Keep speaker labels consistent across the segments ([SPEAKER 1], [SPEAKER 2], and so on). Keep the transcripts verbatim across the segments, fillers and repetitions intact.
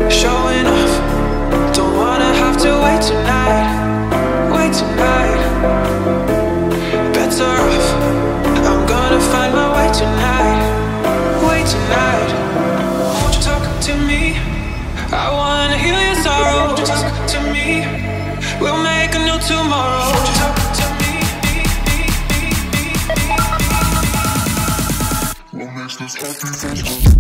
[SPEAKER 1] Showing off, don't wanna have to wait tonight, wait tonight. Better off, I'm gonna find my way tonight, way tonight. Won't you talk to me? I wanna heal your sorrow. Won't you talk to me? We'll make a new tomorrow. Won't you talk to me? What makes this happy feel?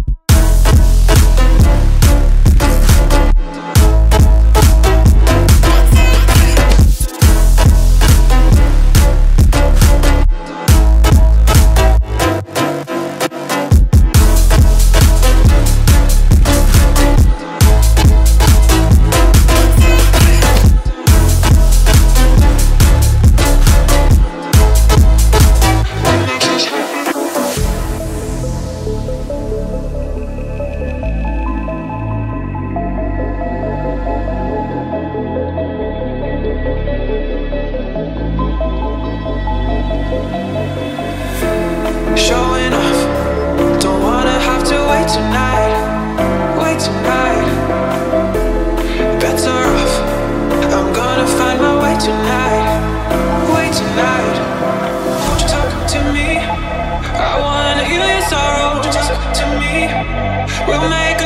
[SPEAKER 1] Showing off, don't wanna have to wait tonight, wait tonight. Better off, I'm gonna find my way tonight, way tonight. Won't you talk to me? I wanna heal your sorrow. Won't you talk to me? We'll make